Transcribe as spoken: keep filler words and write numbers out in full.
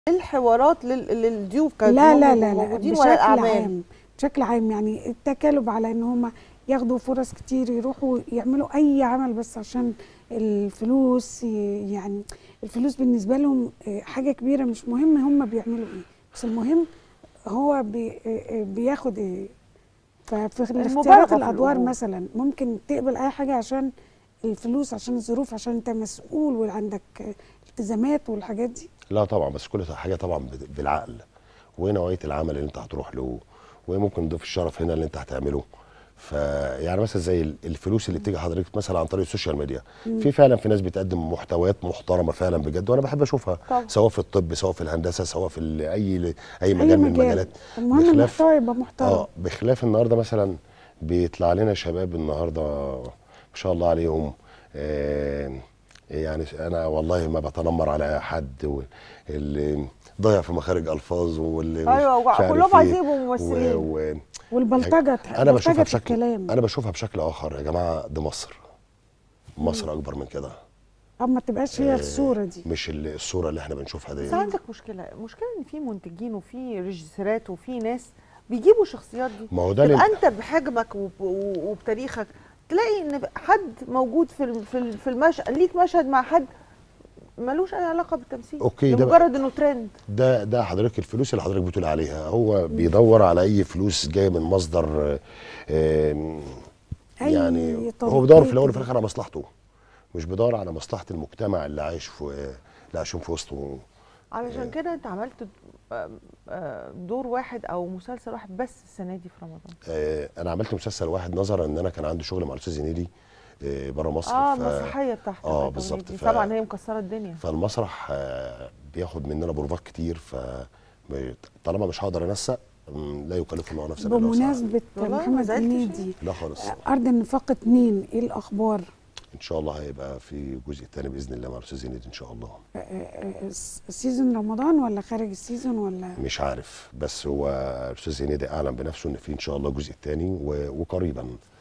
الحوارات لل... للضيوف كانت لا لا لا لا بشكل عام بشكل عام يعني التكالب على ان هم ياخدوا فرص كتير يروحوا يعملوا اي عمل بس عشان الفلوس. يعني الفلوس بالنسبه لهم حاجه كبيره، مش مهم هم بيعملوا ايه، بس المهم هو بي بياخد ايه. ففي اختيارات الادوار مثلا ممكن تقبل اي حاجه عشان الفلوس، عشان الظروف، عشان انت مسؤول وعندك التزامات والحاجات دي. لا طبعا، بس كل حاجه طبعا بالعقل، ونوعيه العمل اللي انت هتروح له، وممكن ضيف الشرف هنا اللي انت هتعمله. فيعني مثلا زي الفلوس اللي بتيجي حضرتك مثلا عن طريق السوشيال ميديا، في فعلا في ناس بتقدم محتويات محترمه فعلا بجد، وانا بحب اشوفها طبعا. سواء في الطب، سواء في الهندسه، سواء في اي اي مجال من المجالات. المهم المحتوى يبقى محترم. اه بخلاف النهارده مثلا بيطلع لنا شباب النهارده ما شاء الله عليهم. آه يعني انا والله ما بتنمر على حد، اللي ضايع في مخارج الفاظ، واللي ايوه كلهم عايزين يبقوا ممثلين، و... والبلطجه يعني انا بشوفها بشكل الكلام. انا بشوفها بشكل اخر يا جماعه، دي مصر مصر مم. اكبر من كده. اه ما تبقاش هي الصوره دي، مش الصوره اللي احنا بنشوفها دي. بس عندك مشكله مشكله ان في منتجين وفي ريجيسيرات وفي ناس بيجيبوا الشخصيات دي. ما هو ده تبقى انت بحجمك وبتاريخك تلاقي ان حد موجود في في المشهد، ليك مشهد مع حد ملوش اي علاقه بالتمثيل، اوكي، ده مجرد انه ترند. ده ده حضرتك الفلوس اللي حضرتك بتقول عليها، هو بيدور على اي فلوس جايه من مصدر يعني هو بيدور في الاول وفي الاخر على مصلحته، مش بيدور على مصلحه المجتمع اللي عايش في اللي عايشين في وسطه. علشان كده انت عملت دور واحد او مسلسل واحد بس السنه دي في رمضان. انا عملت مسلسل واحد نظرا ان انا كان عندي شغل مع الاستاذ هنيدي بره مصر. اه المسرحيه بتاعتك. اه بالظبط. طبعا هي مكسره الدنيا. فالمسرح آه بياخد مننا بروفات كتير، ف طالما مش هقدر انسق لا يكلف الله نفسا الا وسعها. بمناسبه محمد هنيدي، لا خالص، ارض النفاق اتنين ايه الاخبار؟ ان شاء الله هيبقى في الجزء الثاني باذن الله مع الاستاذ هنيدي ان شاء الله. سيزون رمضان ولا خارج السيزون ولا مش عارف، بس هو الاستاذ هنيدي اعلن بنفسه ان في ان شاء الله الجزء الثاني وقريبا.